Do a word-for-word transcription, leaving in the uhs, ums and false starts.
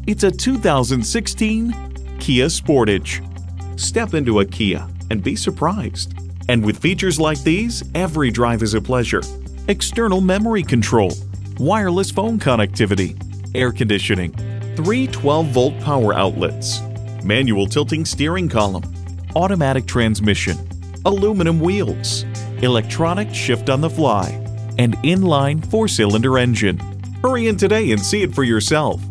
It's a two thousand sixteen Kia Sportage. Step into a Kia and be surprised. And with features like these, every drive is a pleasure. External memory control, wireless phone connectivity, air conditioning, three twelve volt power outlets, manual tilting steering column, automatic transmission, aluminum wheels, electronic shift on the fly, and inline four-cylinder engine. Hurry in today and see it for yourself.